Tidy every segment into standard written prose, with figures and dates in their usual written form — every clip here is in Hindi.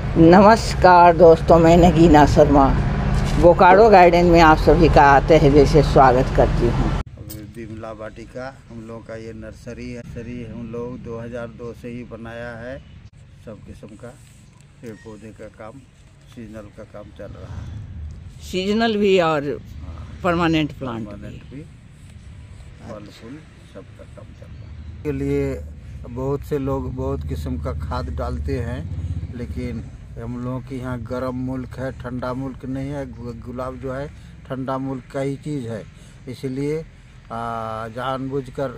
नमस्कार दोस्तों, मैं नगीना शर्मा बोकारो गार्डन में आप सभी का आते हैं जैसे स्वागत करती हूँ। बिमला वाटिका हम लोग का ये नर्सरी है। हम लोग 2002 से ही बनाया है। सब किस्म का पेड़ पौधे का काम, सीजनल का काम चल रहा है। सीजनल भी और परमानेंट प्लांट भी, फल फूल सब का काम चल रहा है। के लिए बहुत से लोग बहुत किस्म का खाद डालते हैं, लेकिन हम लोगों के यहाँ गर्म मुल्क है, ठंडा मुल्क नहीं है। गुलाब जो है ठंडा मुल्क का ही चीज़ है, इसलिए जानबूझकर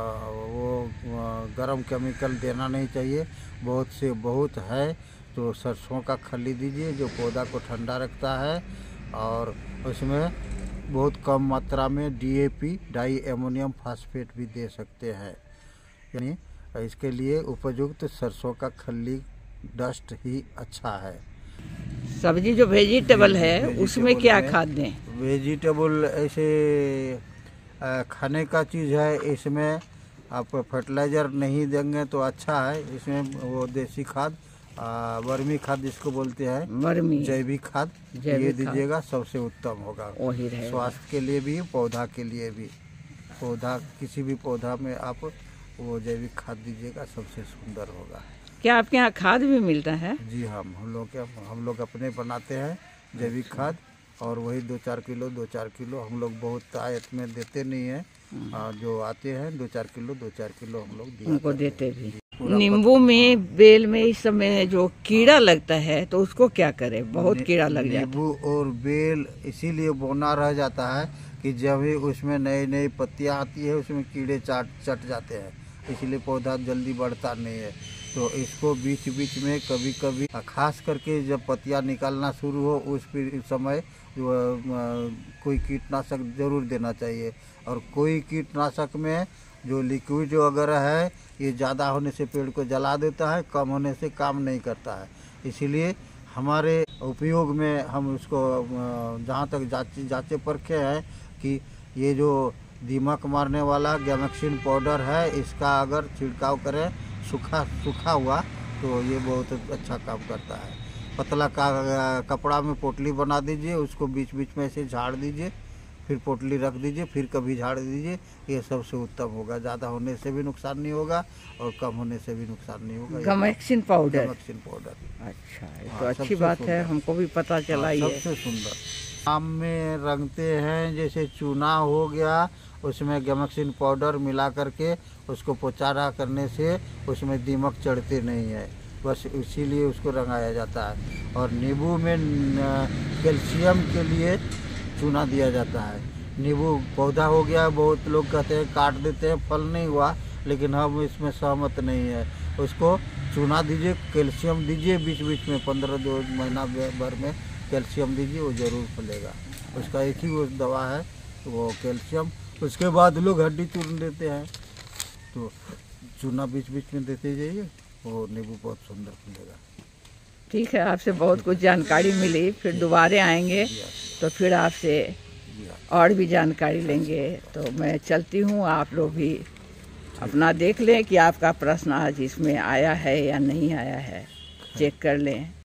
वो गर्म केमिकल देना नहीं चाहिए। बहुत है तो सरसों का खली दीजिए जो पौधा को ठंडा रखता है, और उसमें बहुत कम मात्रा में DAP डाई अमोनियम फास्फेट भी दे सकते हैं। यानी इसके लिए उपयुक्त सरसों का खली डस्ट ही अच्छा है। सब्जी जो वेजिटेबल है उसमें क्या खाद दें? वेजिटेबल ऐसे खाने का चीज़ है, इसमें आप फर्टिलाइज़र नहीं देंगे तो अच्छा है। इसमें वो देसी खाद, वर्मी खाद जिसको बोलते हैं, जैविक खाद ये दीजिएगा, सबसे उत्तम होगा। स्वास्थ्य के लिए भी, पौधा के लिए भी। किसी भी पौधा में आप वो जैविक खाद दीजिएगा, सबसे सुंदर होगा। क्या आपके यहाँ खाद भी मिलता है? जी हम लोग अपने बनाते हैं जैविक खाद, और वही 2-4 किलो हम लोग बहुत आयत में देते नहीं है। जो आते हैं 2-4 किलो हम लोग उनको देते भी। नींबू में, बेल में, इस समय जो कीड़ा लगता है तो उसको क्या करें? बहुत कीड़ा लग जाता है। नींबू और बेल इसीलिए बोना रह जाता है कि जब भी उसमें नई पत्तियां आती है उसमें कीड़े चट जाते हैं, इसलिए पौधा जल्दी बढ़ता नहीं है। तो इसको बीच में कभी खास करके जब पत्तियां निकालना शुरू हो उस समय कोई कीटनाशक जरूर देना चाहिए। और कोई कीटनाशक में जो लिक्विड वगैरह है ये ज़्यादा होने से पेड़ को जला देता है, कम होने से काम नहीं करता है। इसीलिए हमारे उपयोग में हम उसको जहाँ तक जांचे परखे हैं कि ये जो दीमक मारने वाला गैमेक्सिन पाउडर है, इसका अगर छिड़काव करें सूखा हुआ तो ये बहुत अच्छा काम करता है। पतला कपड़ा में पोटली बना दीजिए, उसको बीच में से झाड़ दीजिए, फिर पोटली रख दीजिए, फिर कभी झाड़ दीजिए। ये सबसे उत्तम होगा। ज़्यादा होने से भी नुकसान नहीं होगा और कम होने से भी नुकसान नहीं होगा। Gammexane powder. अच्छा, ये तो अच्छी बात है, हमको भी पता चला। ये सबसे सुंदर आम में रंगते हैं, जैसे चूना हो गया, उसमें गैमेक्सिन पाउडर मिला करके उसको पोचारा करने से उसमें दीमक चढ़ते नहीं है, बस इसीलिए उसको रंगाया जाता है। और नींबू में कैल्शियम के लिए चूना दिया जाता है। नींबू पौधा हो गया, बहुत लोग कहते हैं काट देते हैं, फल नहीं हुआ, लेकिन हम इसमें सहमत नहीं है। उसको चूना दीजिए, कैल्शियम दीजिए, बीच में 15 महीना भर में कैल्शियम दीजिए, वो ज़रूर फलेगा। उसका एक ही वो दवा है, वो कैल्शियम। उसके बाद लोग हड्डी चूर्ण देते हैं, तो चूना बीच में देते जाइए, वो नींबू बहुत सुंदर फलेगा। ठीक है, आपसे बहुत कुछ जानकारी मिली। फिर दोबारा आएंगे तो फिर आपसे और भी जानकारी लेंगे। तो मैं चलती हूँ, आप लोग भी अपना देख लें कि आपका प्रश्न आज इसमें आया है या नहीं आया है, चेक कर लें।